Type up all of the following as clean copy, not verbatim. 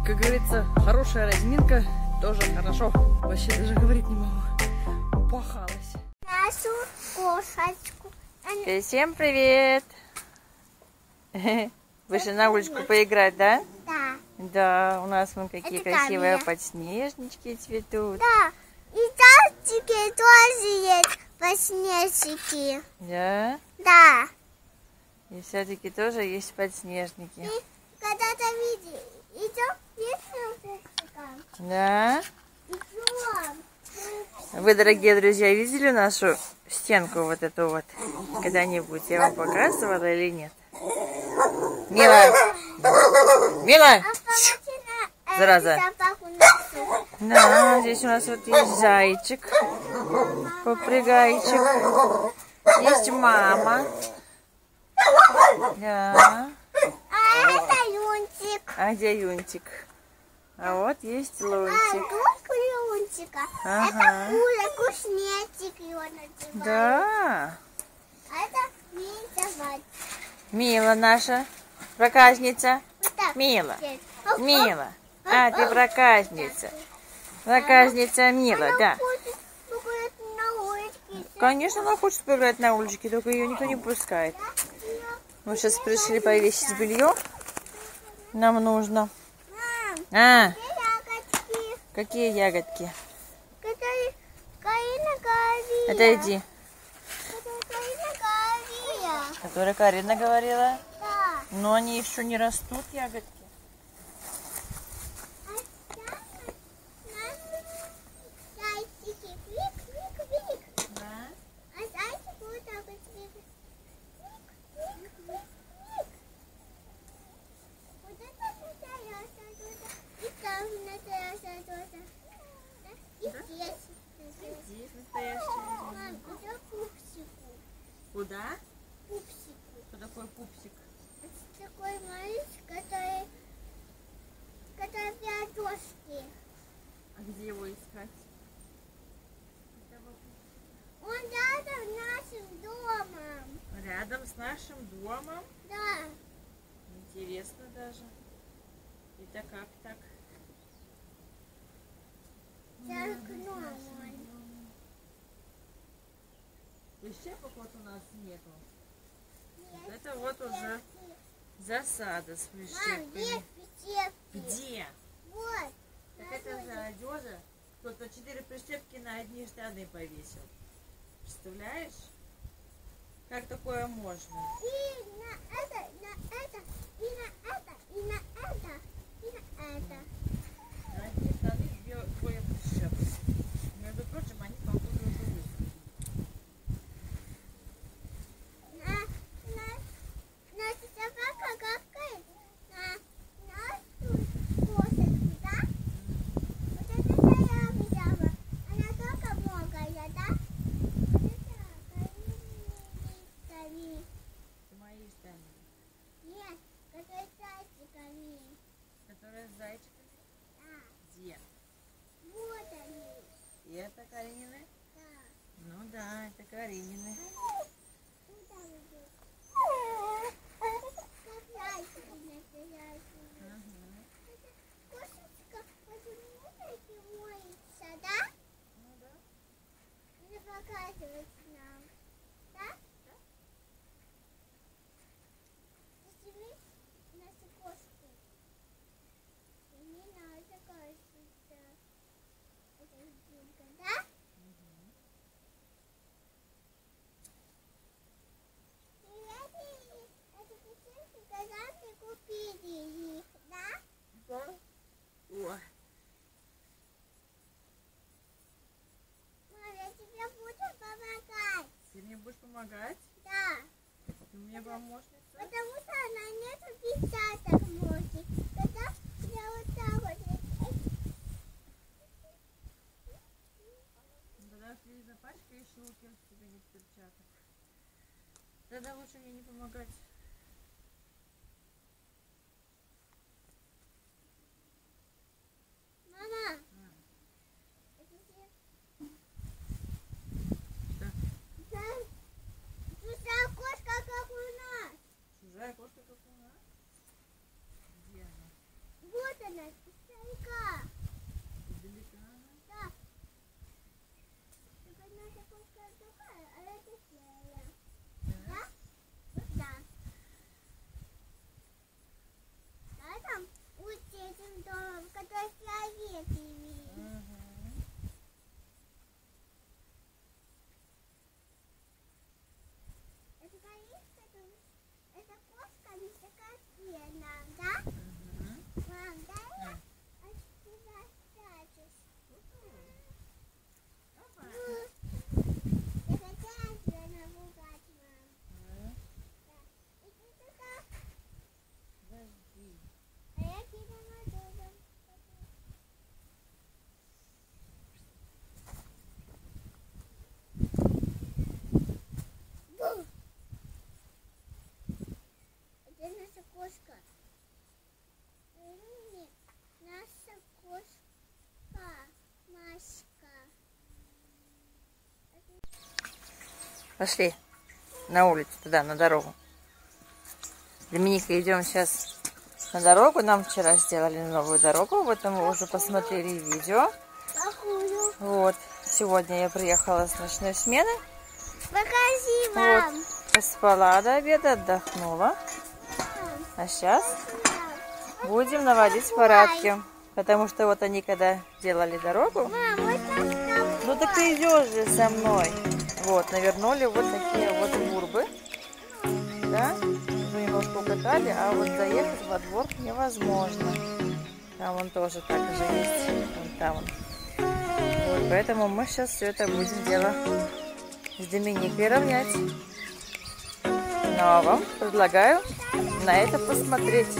Как говорится, хорошая разминка тоже хорошо. Вообще даже говорить не могу. Упахалась. Нашу кошечку. Всем привет! Вышли на уличку поиграть, да? Да. Да, у нас вон какие Это красивые камни. подснежнички цветут. Да. И зайчики тоже есть подснежники. Да? Да. И все-таки тоже есть подснежники. И когда-то видели. Идем пуфиком. Да? Идем. Вы, дорогие друзья, видели нашу стенку вот эту вот когда-нибудь? Я вам показывала или нет? Мила! Мила! Зараза. Да, здесь у нас вот есть зайчик, попрыгайчик, есть мама. Да. А это Юнтик. А где Юнтик? А вот есть Лунтик. А Юнтика. Ага. Это куснечик его называют. Да. А это Митя. Мила наша проказница. Вот так. Мила. Оп, Мила. А, ты проказница. Проказница Мила, да. хочет погулять на улице. Конечно, она хочет погулять на уличке, только ее никто не пускает. Мы сейчас пришли повесить белье. Нам нужно. Мам, А, где ягодки? какие ягодки? Которые Карина говорила. Отойди. Которые Карина говорила. Которая Карина говорила. Да. Но они еще не растут, ягодки. А там зайчики. Вик. Да. А зайчик вот так вот двигается. Вик. Вот это настоящая тоже. И там настоящая тоже. И здесь. Здесь настоящая. Мам, куда пупсику? Куда? Пупсику. Что такое пупсик? Это такой мальчик, который в ладошке. А где его искать? Он рядом с нашим домом. Рядом с нашим домом. Да. Интересно даже. Это как так? За окном он. Прищепок вот у нас нету. Вот Есть это вот уже прищепки. засада с Мам, прищепками. есть прищепки. Где? Вот. Так это за одежда. Кто-то 4 прищепки на одни штаны повесил. Представляешь? Как такое можно? И на это, и на это, и на это, и на это. На одни штаны двое прищепок. Между прочим, они похожи уже выглядят. Наша собака гавкает на нашу кошечку, да? Вот это я видела. Она только многая, да? Вот это Карина. Это мои штаны. Нет, которые с зайчиками. Которые с зайчиками? Да. Где? Вот они. И это Каринины? Да. Ну да, это Каринины. Куда идут? Как зайчики настоящие. Ага. Кошечка почему-то моется, да? Ну да. Она показывает нам. Да? Сними нашу кошку. Сними нашу кошечку. Это Юлька, да? Это песенки, когда мы купили их, да? Да. Ой. Мам, я тебе буду помогать. Ты мне будешь помогать? Да. Ты мне помощница? Потому что она нету перчаток мочи. Тогда я вот так вот. Тогда ты запачкаешь руки, у тебя нет перчаток. Тогда лучше мне не помогать. Мама. Чужая кошка, как у нас. Чужая кошка, как у нас? Где она? Вот она издалека. Да. Только наша кошка другая, а это серая. Да? Да. А там вот этим домом, который фиолетовый. Это корейская, это кошка не такая серая, да? Мам, дай я отсюда спрячусь. Я хотела тебя напугать, мам. Да. Иди туда. А я тебя надула. Где наша кошка? Нет, наша кошка, Машка. Пошли на улицу, туда, на дорогу. Доминика, идем сейчас на дорогу. Нам вчера сделали новую дорогу. Вот мы уже посмотрели видео. Какую? Вот. Сегодня я приехала с ночной смены. Покажи вам. Вот. Поспала до обеда, отдохнула. А сейчас будем наводить порядки. Потому что вот они когда делали дорогу. Мам, вот там. Ну так ты идешь же со мной. Вот, навернули вот такие вот бурбы. Да? Уже немножко укатали, а вот заехать во двор невозможно. Там он тоже так же есть. Вон там он. Вот, поэтому мы сейчас все это будем дело с Доминикой равнять. Ну а вам предлагаю на это посмотреть.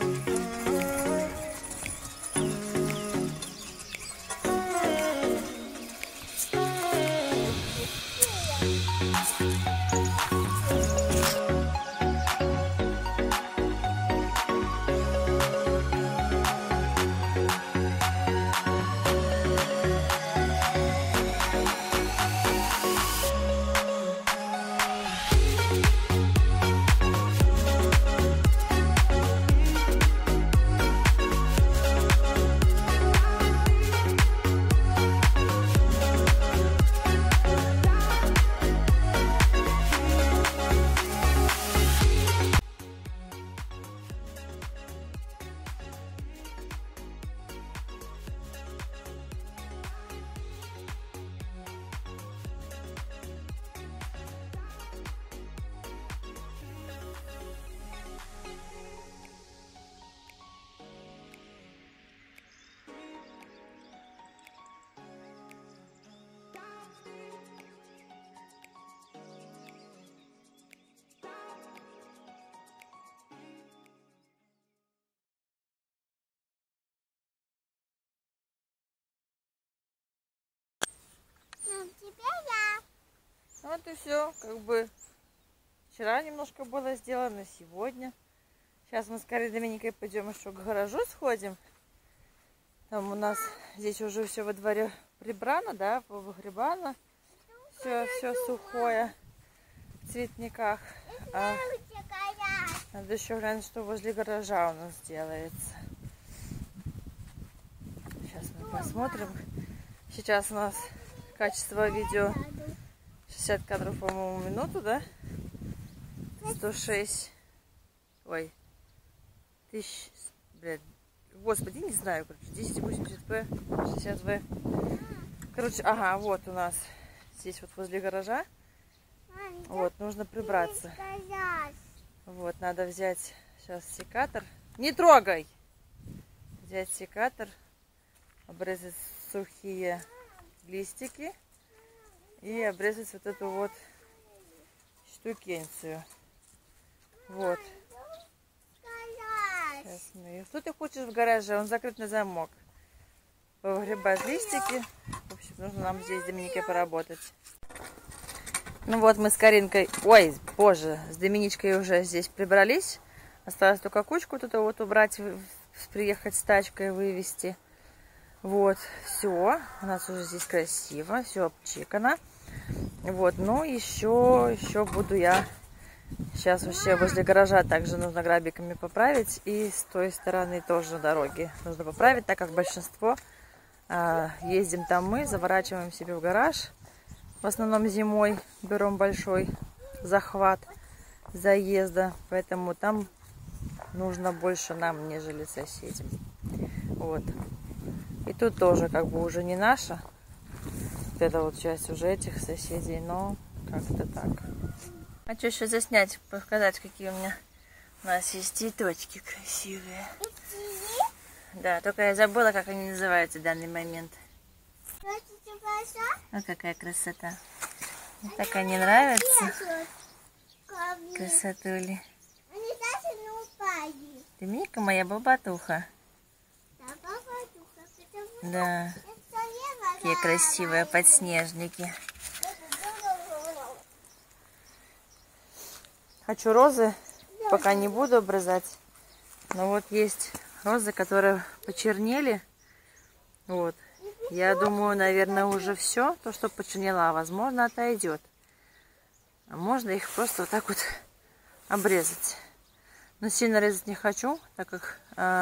Мам, теперь я. Вот и все, как бы вчера немножко было сделано, сегодня. Сейчас мы с Карой Доминикой пойдем еще к гаражу сходим. Там у нас здесь уже все во дворе прибрано, да, повыгребано. Все сухое в цветниках. А надо еще глянуть, что возле гаража у нас делается. Сейчас мы посмотрим. Сейчас у нас качество видео 60 кадров, по-моему, в минуту, да? 106. Ой. Тысяч. Блядь. Господи, не знаю, короче. 1080p, 60v. Короче, ага, вот у нас здесь вот возле гаража. Вот, нужно прибраться. Вот, надо взять сейчас секатор. Не трогай! Взять секатор, обрезать сухие листики и обрезать вот эту вот штукенцию. Вот. Сейчас мы... Что ты хочешь в гараже? Он закрыт на замок. Повыгребать листики. В общем, нужно нам здесь с Доминикой поработать. Ну вот мы с Каринкой, ой, боже, с Доминичкой уже здесь прибрались. Осталось только кучку тут вот убрать, приехать с тачкой, вывести. Вот, все, у нас уже здесь красиво, все обчикано. Вот, но еще буду я Сейчас вообще возле гаража также нужно грабиками поправить. И с той стороны тоже дороги нужно поправить, так как большинство ездим там мы, заворачиваем себе в гараж. В основном зимой берем большой захват заезда. Поэтому там нужно больше нам, нежели соседям. Вот. И тут тоже как бы уже не наша. Вот эта вот часть уже этих соседей, но как-то так. Хочу еще заснять, показать, какие у нас есть цветочки красивые. Да, только я забыла, как они называются в данный момент. Вот какая красота. Мне так они нравятся. Красотули. Ты Мика моя бабатуха. Да. Какие красивые подснежники. Хочу розы, пока не буду обрезать. Но вот есть розы, которые почернели. Вот. Я думаю, наверное, уже все. То, что почернело, возможно, отойдет. А можно их просто вот так вот обрезать. Но сильно резать не хочу, так как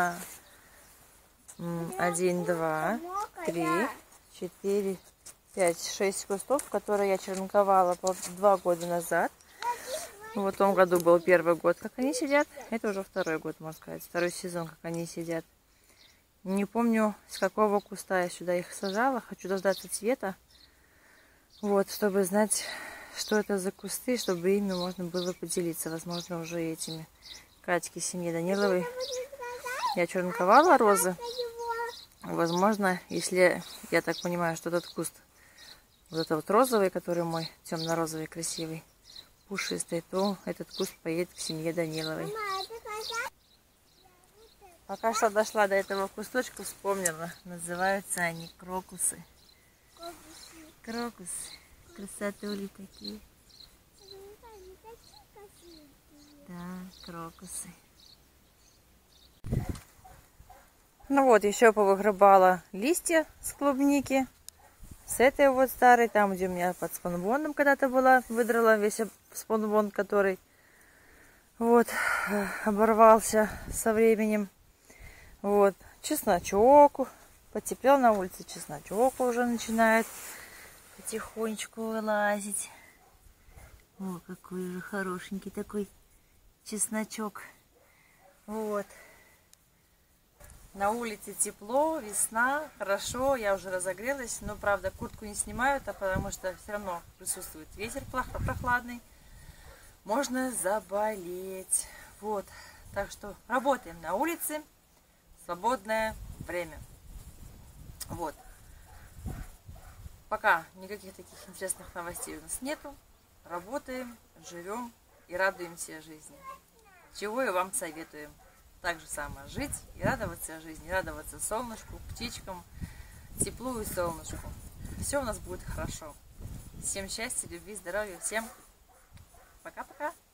1, 2, 3, 4, 5, 6 кустов, которые я черенковала 2 года назад. Вот в том году был первый год, как они сидят. Это уже второй год, можно сказать. Второй сезон, как они сидят. Не помню, с какого куста я сюда их сажала. Хочу дождаться цвета. Вот, чтобы знать, что это за кусты, чтобы ими можно было поделиться. Возможно, уже этими. Катьки семьи Даниловой. Я черенковала розы. Возможно, если я так понимаю, что этот куст, вот это вот розовый, который мой, темно-розовый, красивый, пушистый, то этот куст поедет к семье Даниловой. Пока что дошла до этого кусточка, вспомнила. Называются они крокусы. Крокусы. Красотули такие. Да, крокусы. Ну вот, еще повыгребала листья с клубники. С этой вот старой, там, где у меня под спанбондом когда-то была, выдрала весь спанбонд, который вот оборвался со временем. Вот, чесночок. Потеплел на улице, чесночок уже начинает потихонечку вылазить. О, какой уже хорошенький такой чесночок. Вот. На улице тепло, весна, хорошо, я уже разогрелась, но, правда, куртку не снимаю, потому что все равно присутствует ветер прохладный. Можно заболеть. Вот, так что работаем на улице, свободное время. Вот. Пока никаких таких интересных новостей у нас нету. Работаем, живем и радуемся жизни. Чего и вам советуем. Так же самое жить и радоваться жизни, радоваться солнышку, птичкам, теплу и солнышку. Все у нас будет хорошо. Всем счастья, любви, здоровья, всем пока-пока.